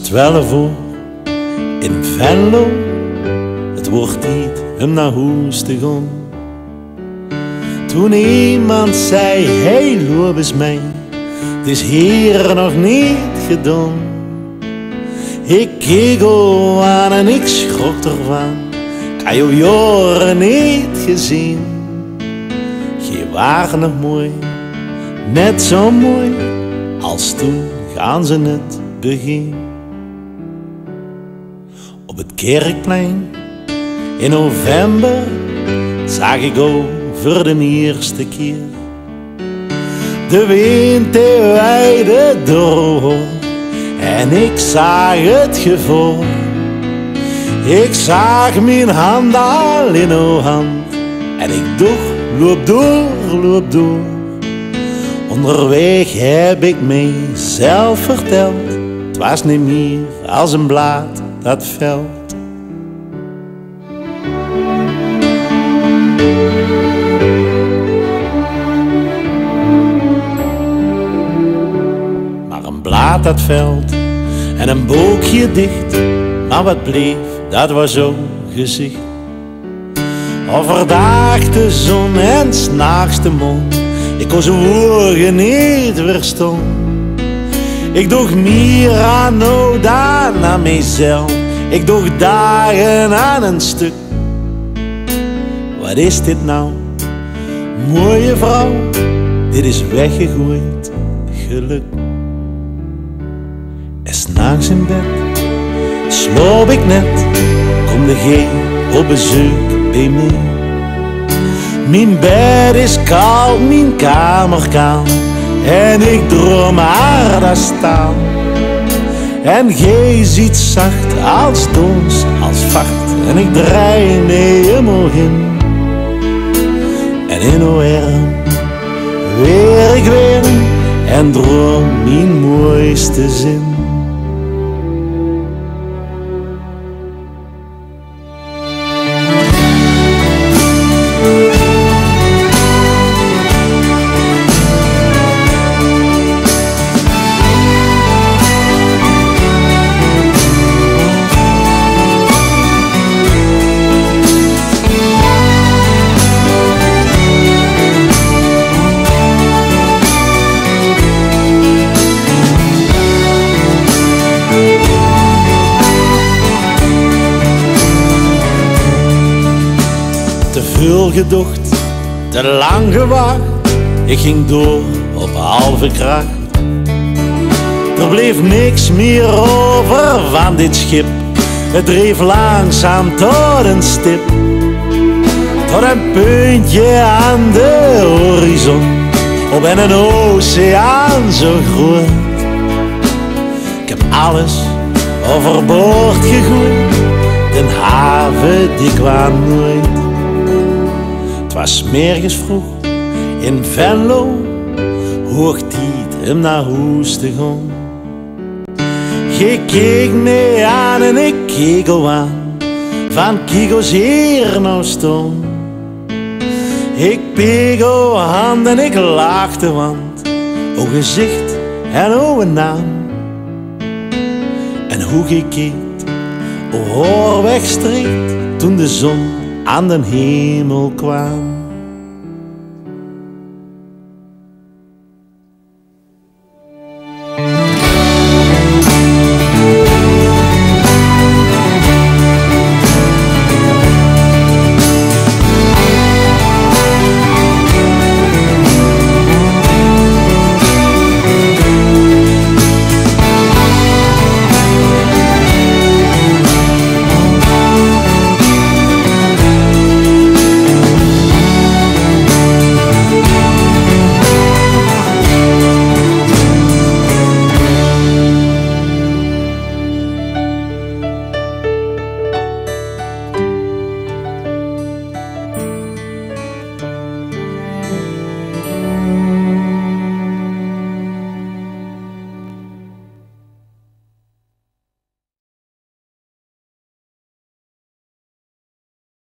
12 uur in Venlo. Het wordt tijd om naar huis te gaan. Toen iemand zei, hey, loop eens mee, het is hier nog niet gedaan. Ik keek al aan en ik schrok ervan, ik had jou jaren niet gezien. Je waren nog mooi, net zo mooi als toen gaan ze het begin. Op het kerkplein in november zag ik over de eerste keer de wind die weide door en ik zag het gevoel. Ik zag mijn hand al in uw hand en ik dacht, loop door, loop door. Onderweg heb ik mijzelf verteld, het was niet meer als een blad dat velt. Maar een blad dat velt en een boekje dicht, maar wat bleef, dat was zo'n gezicht. Overdag de zon en 's nachts de mond, ik kon zijn woorden niet verstaan. Ik dacht meer aan nou dan aan mijzelf, ik dacht dagen aan een stuk. Wat is dit nou, mooie vrouw, dit is weggegooid geluk. En 's nachts in bed sloop ik net, kom de geen op bezoek bij mij. Mijn bed is koud, mijn kamer kaal en ik droom haar daar staan. En gij ziet zacht als dons, als vacht en ik draai mee helemaal in. En in uw arm weer ik weer en droom mijn mooiste zin. Te veel gedocht, te lang gewacht, ik ging door op halve kracht. Er bleef niks meer over van dit schip, het dreef langzaam tot een stip, tot een puntje aan de horizon, op een oceaan zo groot. Ik heb alles overboord gegooid, de haven die kwam nooit. Het was 's morgens vroeg in Venlo, hoog tijd om naar huis te gaan. Je keek me aan en ik keek al aan, van kikos hier nou staan. Ik peeg o hand en ik lachte, want o gezicht en o een naam. En hoe je keek, o haar wegstreekt toen de zon aan den hemel kwam.